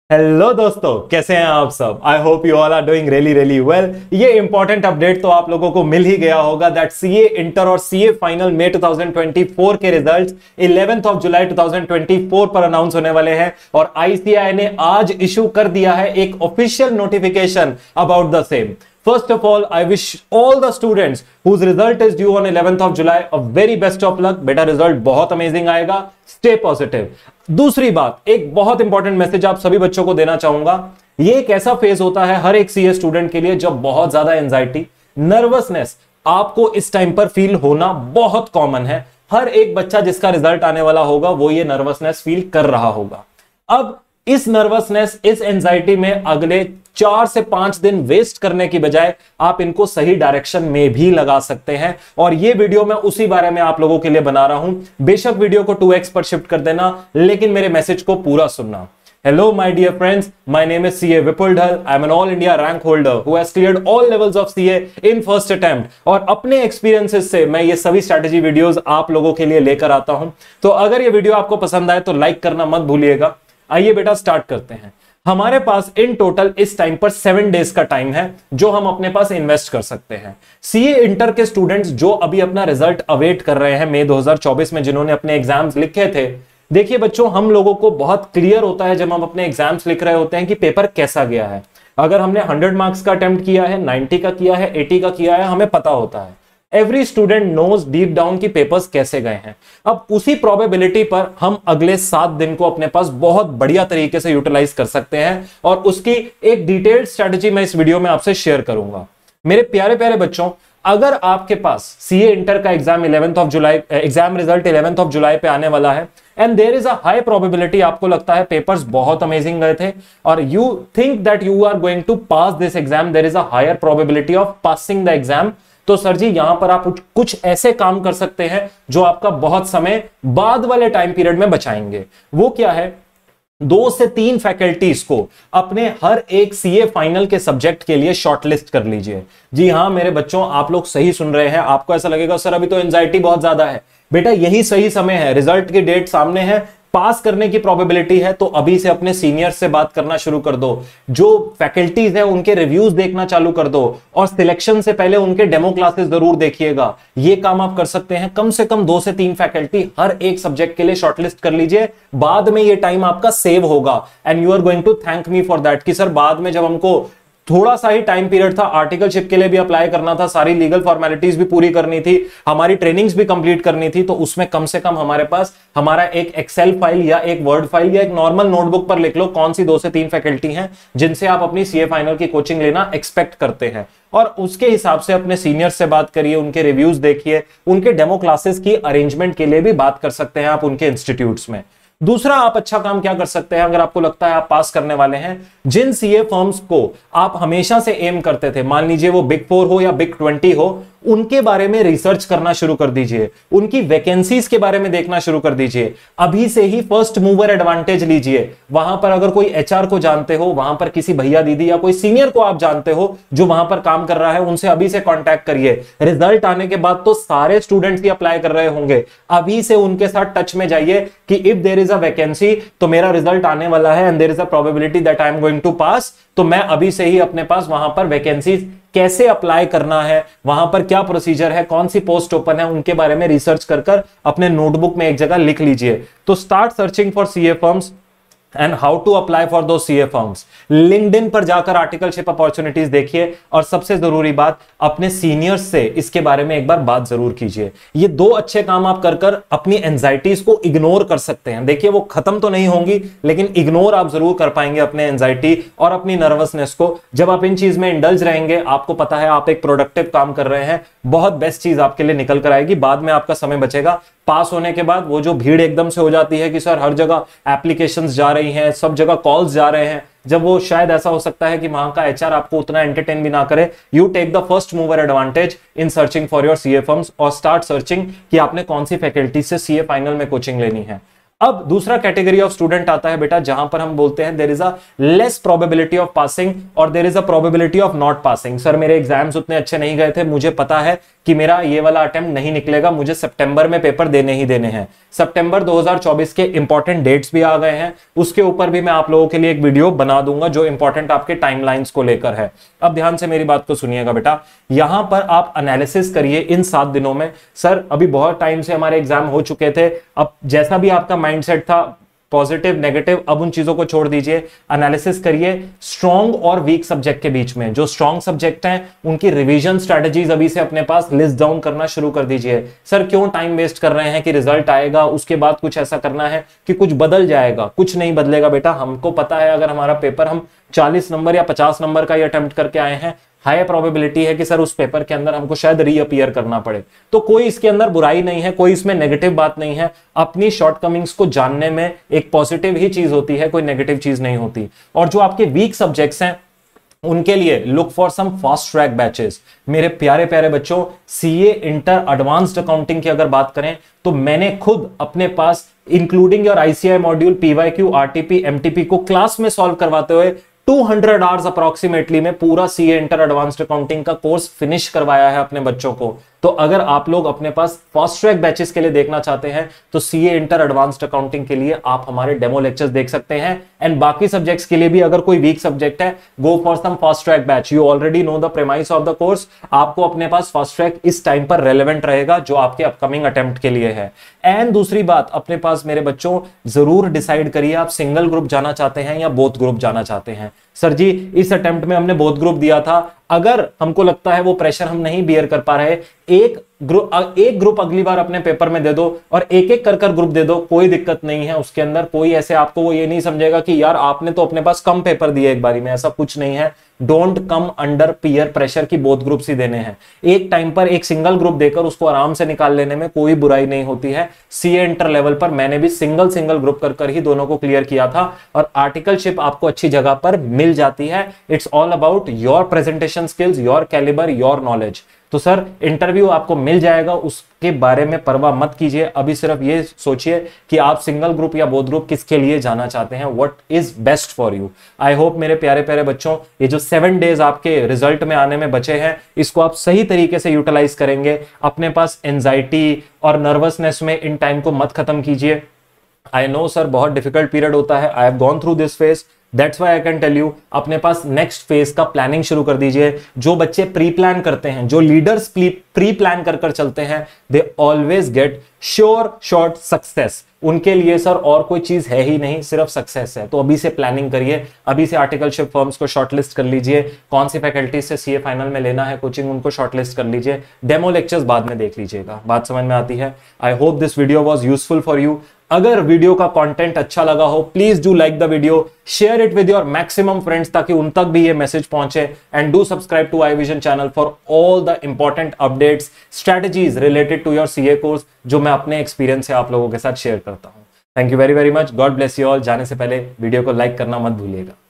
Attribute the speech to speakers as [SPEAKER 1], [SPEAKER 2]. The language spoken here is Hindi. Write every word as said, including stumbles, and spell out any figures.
[SPEAKER 1] हेलो दोस्तों, कैसे हैं आप सब। I hope you all are doing really really well. ये इंपॉर्टेंट अपडेट तो आप लोगों को मिल ही गया होगा दैट सीए इंटर और सीए फाइनल में दो हज़ार चौबीस के रिजल्ट्स ग्यारह ऑफ जुलाई दो हज़ार चौबीस पर अनाउंस होने वाले हैं और आईसीएआई ने आज इशू कर दिया है एक official notification about the same. First of all, I wish all the students whose result is due on ग्यारह of July a very best of luck। बेटा रिजल्ट बहुत अमेजिंग आएगा, stay positive। दूसरी बात, एक बहुत इंपॉर्टेंट मैसेज आप सभी बच्चों को देना चाहूंगा। ये एक ऐसा फेज होता है हर एक सीए स्टूडेंट के लिए जब बहुत ज्यादा एंजाइटी, नर्वसनेस आपको इस टाइम पर फील होना बहुत कॉमन है। हर एक बच्चा जिसका रिजल्ट आने वाला होगा वो ये नर्वसनेस फील कर रहा होगा। अब इस नर्वसनेस, इस एंजाइटी में अगले चार से पांच दिन वेस्ट करने की बजाय आप इनको सही डायरेक्शन में भी लगा सकते हैं और ये वीडियो मैं उसी बारे में आप लोगों के लिए बना रहा हूं। बेशक वीडियो को टू एक्स पर शिफ्ट कर देना, लेकिन मेरे मैसेज को पूरा सुनना। Hello my dear friends, my name is C A Vipul Dhal. I am an all India rank holder who has cleared all levels of C A in first attempt और अपने एक्सपीरियंसेस से मैं ये सभी स्ट्रैटेजी वीडियोस आप लोगों के लिए लेकर आता हूं। तो अगर ये वीडियो आपको पसंद आए तो लाइक करना मत भूलिएगा। आइए बेटा स्टार्ट करते हैं। हमारे पास इन टोटल इस टाइम पर सेवन डेज का टाइम है जो हम अपने पास इन्वेस्ट कर सकते हैं। सीए इंटर के स्टूडेंट्स जो अभी अपना रिजल्ट अवेट कर रहे हैं मई दो हज़ार चौबीस में, जिन्होंने अपने एग्जाम्स लिखे थे, देखिए बच्चों, हम लोगों को बहुत क्लियर होता है जब हम अपने एग्जाम्स लिख रहे होते हैं कि पेपर कैसा गया है। अगर हमने हंड्रेड मार्क्स का अटेम्प्ट किया है, नाइन्टी का किया है, एटी का किया है, हमें पता होता है। Every student knows deep down की पेपर्स कैसे गए हैं। अब उसी प्रोबेबिलिटी पर हम अगले सात दिन को अपने पास बहुत बढ़िया तरीके से यूटिलाइज कर सकते हैं और उसकी एक डिटेल्ड स्ट्रेटजी मैं इस वीडियो में आपसे शेयर करूंगा। मेरे प्यारे प्यारे बच्चों, अगर आपके पास सीए इंटर का एग्जाम ग्यारह ऑफ जुलाई एग्जाम रिजल्ट ग्यारह ऑफ जुलाई पे आने वाला है and there is a high probability, आपको लगता है पेपर्स बहुत अमेजिंग गए थे और you think that you are going to pass this exam, there is a higher probability of passing the exam, तो सर जी यहां पर आप कुछ ऐसे काम कर सकते हैं जो आपका बहुत समय बाद वाले टाइम पीरियड में बचाएंगे। वो क्या है? दो से तीन फैकल्टीज को अपने हर एक सीए फाइनल के सब्जेक्ट के लिए शॉर्टलिस्ट कर लीजिए। जी हां मेरे बच्चों, आप लोग सही सुन रहे हैं। आपको ऐसा लगेगा सर अभी तो एंजाइटी बहुत ज्यादा है। बेटा यही सही समय है, रिजल्ट की डेट सामने है, पास करने की प्रोबेबिलिटी है, तो अभी से अपने सीनियर्स से बात करना शुरू कर दो। जो फैकल्टीज हैं उनके रिव्यूज देखना चालू कर दो और सिलेक्शन से पहले उनके डेमो क्लासेस जरूर देखिएगा। ये काम आप कर सकते हैं। कम से कम दो से तीन फैकल्टी हर एक सब्जेक्ट के लिए शॉर्टलिस्ट कर लीजिए। बाद में ये टाइम आपका सेव होगा and you are going to thank me for that कि सर बाद में जब हमको थोड़ा सा ही टाइम पीरियड था, आर्टिकलशिप के लिए भी अप्लाई करना था, सारी लीगल फॉर्मेलिटीज भी पूरी करनी थी, हमारी ट्रेनिंग्स भी कंप्लीट करनी थी, तो उसमें कम से कम हमारे पास हमारा एक एक्सेल फाइल या एक वर्ड फाइल या एक नॉर्मल नोटबुक पर लिख लो कौन सी दो से तीन फैकल्टी हैं जिनसे आप अपनी सीए फाइनल की कोचिंग लेना एक्सपेक्ट करते हैं और उसके हिसाब से अपने सीनियर्स से बात करिए, उनके रिव्यूज देखिए, उनके डेमो क्लासेस की अरेंजमेंट के लिए भी बात कर सकते हैं आप उनके इंस्टीट्यूट्स में। दूसरा आप अच्छा काम क्या कर सकते हैं, अगर आपको लगता है आप पास करने वाले हैं, जिन सीए फर्म्स को आप हमेशा से एम करते थे, मान लीजिए वो बिग फोर हो या बिग ट्वेंटी हो, उनके बारे में रिसर्च करना शुरू कर दीजिए, उनकी वैकेंसीज के बारे में देखना शुरू कर दीजिए। अभी से ही फर्स्ट मूवर एडवांटेज लीजिए। वहां पर अगर कोई एचआर को जानते हो, वहां पर किसी भैया दीदी या कोई सीनियर को आप जानते हो जो वहां पर काम कर रहा है, उनसे अभी से कांटेक्ट करिए। रिजल्ट आने के बाद तो सारे स्टूडेंट्स ही अप्लाई कर रहे होंगे, अभी से उनके साथ टच में जाइए कि if there is a vacancy, तो मेरा रिजल्ट आने वाला है and there is a probability that I am going to pass, तो मैं अभी से ही अपने पास वहां पर वैकेंसीज कैसे अप्लाई करना है, वहां पर क्या प्रोसीजर है, कौन सी पोस्ट ओपन है, उनके बारे में रिसर्च कर कर अपने नोटबुक में एक जगह लिख लीजिए। तो start searching for CA firms and how to apply for दो सीए फर्म्स। लिंक्डइन पर जाकर आर्टिकलशिप अपॉर्चुनिटीज देखिए और सबसे जरूरी बात, अपने सीनियर्स से इसके बारे में एक बार बात जरूर कीजिए। ये दो अच्छे काम आप कर कर अपनी एंजाइटीज को इग्नोर कर सकते हैं। देखिए वो खत्म तो नहीं होंगी, लेकिन इग्नोर आप जरूर कर पाएंगे अपने एंजाइटी और अपनी नर्वसनेस को। जब आप इन चीज में इंडल्ज रहेंगे, आपको पता है आप एक प्रोडक्टिव काम कर रहे हैं, बहुत बेस्ट चीज आपके लिए निकल कर आएगी। बाद में आपका समय बचेगा। पास होने के बाद वो जो भीड़ एकदम से हो जाती है कि सर हर जगह एप्लीकेशंस जा रही हैं, सब जगह कॉल्स जा रहे हैं, जब वो शायद ऐसा हो सकता है कि वहां का एचआर आपको उतना एंटरटेन भी ना करे, you take the first mover advantage in searching for your CA firms और स्टार्ट सर्चिंग कि आपने कौन सी फैकल्टी से सीए फाइनल में कोचिंग लेनी है। अब दूसरा कैटेगरी ऑफ स्टूडेंट आता है बेटा, जहां पर हम बोलते हैं there is a less probability of passing और there is a probability of not passing. Sir मेरे एग्जाम्स उतने अच्छे नहीं गए थे, मुझे पता है कि मेरा ये वाला अटेम्प्ट नहीं निकलेगा, मुझे सितंबर में पेपर देने ही देने हैं। सितंबर दो हज़ार चौबीस के इंपॉर्टेंट डेट्स भी आ गए हैं, उसके ऊपर भी मैं आप लोगों के लिए एक वीडियो बना दूंगा जो इंपॉर्टेंट आपके टाइमलाइंस को लेकर है। अब ध्यान से मेरी बात को सुनिएगा बेटा, यहां पर आप एनालिसिस करिए इन सात दिनों में। सर अभी बहुत टाइम से हमारे एग्जाम हो चुके थे, अब जैसा भी आपका माइंडसेट था पॉजिटिव नेगेटिव, अब उन चीजों को छोड़ दीजिए, एनालिसिस करिए स्ट्रॉन्ग और वीक सब्जेक्ट के बीच में। जो स्ट्रॉन्ग सब्जेक्ट हैं उनकी रिवीजन स्ट्रेटजीज अभी से अपने पास लिस्ट डाउन करना शुरू कर दीजिए। सर क्यों टाइम वेस्ट कर रहे हैं कि रिजल्ट आएगा उसके बाद कुछ ऐसा करना है कि कुछ बदल जाएगा? कुछ नहीं बदलेगा बेटा। हमको पता है अगर हमारा पेपर हम चालीस नंबर या पचास नंबर का ही अटेम्प्ट करके आए हैं, हाई प्रोबेबिलिटी है कि सर उस पेपर के अंदर हमको शायद रीअपीयर करना पड़े। तो कोई इसके अंदर बुराई नहीं है, कोई इसमें नेगेटिव बात नहीं है। अपनी शॉर्टकमिंग्स को जानने में एक पॉजिटिव ही चीज होती है, कोई नेगेटिव चीज नहीं होती। और जो आपके वीक सब्जेक्ट्स हैं उनके लिए look for some fast track batches. मेरे प्यारे प्यारे बच्चों, सीए इंटर एडवांस्ड अकाउंटिंग की अगर बात करें तो मैंने खुद अपने पास including your ICI module, PYQ, RTP, MTP को क्लास में सॉल्व करवाते हुए दो सौ आवर्स अप्रोक्सीमेटली में पूरा सीए इंटर एडवांस्ड अकाउंटिंग का कोर्स फिनिश करवाया है अपने बच्चों को। तो अगर आप लोग अपने पास फास्ट ट्रैक बैचेस के लिए देखना चाहते हैं तो सीए इंटर एडवांस्ड अकाउंटिंग के लिए आप हमारे डेमो लेक्चर्स देख सकते हैं। एंड बाकी सब्जेक्ट्स के लिए भी अगर कोई वीक सब्जेक्ट है, go for some fast track batch. You already know the premise of the course. आपको अपने पास फास्ट ट्रैक इस टाइम पर रेलेवेंट रहेगा जो आपके अपकमिंग अटेम्प्ट के लिए है। एंड दूसरी बात, अपने पास मेरे बच्चों जरूर डिसाइड करिए आप सिंगल ग्रुप जाना चाहते हैं या बोथ ग्रुप जाना चाहते हैं। सर जी इस अटेम्प्ट में हमने बोथ ग्रुप दिया था, अगर हमको लगता है वो प्रेशर हम नहीं बियर कर पा रहे, एक ग्रुप एक ग्रुप अगली बार अपने पेपर में दे दो और एक एक कर कर ग्रुप दे दो, कोई दिक्कत नहीं है। उसके अंदर कोई ऐसे आपको वो ये नहीं समझेगा कि यार आपने तो अपने पास कम पेपर दिए एक बारी में, ऐसा कुछ नहीं है। Don't come under peer pressure की बोथ ग्रुप्स ही देने हैं। एक टाइम पर एक सिंगल ग्रुप देकर उसको आराम से निकाल लेने में कोई बुराई नहीं होती है। सीए इंटर लेवल पर मैंने भी सिंगल सिंगल ग्रुप कर कर ही दोनों को क्लियर किया था और आर्टिकलशिप आपको अच्छी जगह पर मिल जाती है। It's all about your presentation skills, your calibre, your knowledge. तो सर इंटरव्यू आपको मिल जाएगा, उसके बारे में परवाह मत कीजिए। अभी सिर्फ ये सोचिए कि आप सिंगल ग्रुप या बोथ ग्रुप किसके लिए जाना चाहते हैं, what is best for you. I hope मेरे प्यारे प्यारे बच्चों, ये जो सेवन डेज आपके रिजल्ट में आने में बचे हैं इसको आप सही तरीके से यूटिलाइज करेंगे। अपने पास एंजाइटी और नर्वसनेस में इन टाइम को मत खत्म कीजिए। आई नो सर बहुत डिफिकल्ट पीरियड होता है, I have gone through this phase, that's why I can tell you. अपने पास नेक्स्ट फेज का प्लानिंग शुरू कर दीजिए। जो बच्चे प्री प्लान करते हैं, जो लीडर्स प्री प्लान कर कर चलते हैं, they always get sure short success. उनके लिए सर और कोई चीज है ही नहीं, सिर्फ सक्सेस है। तो अभी से प्लानिंग करिए, अभी से आर्टिकलशिप फर्म्स को शॉर्टलिस्ट कर लीजिए, कौन सी फैकल्टी से सीए फाइनल में लेना है कोचिंग उनको शॉर्टलिस्ट कर लीजिए, डेमो लेक्चर्स बाद में देख लीजिएगा। बात समझ में आती है? I hope this video was useful for you. अगर वीडियो का कंटेंट अच्छा लगा हो please do like the video, share it with your maximum friends ताकि उन तक भी ये मैसेज पहुंचे। And do subscribe to I Vision channel for all the important updates, strategies related to your CA course जो मैं अपने एक्सपीरियंस से आप लोगों के साथ शेयर करता हूं। Thank you very very much, God bless you all. जाने से पहले वीडियो को लाइक करना मत भूलिएगा।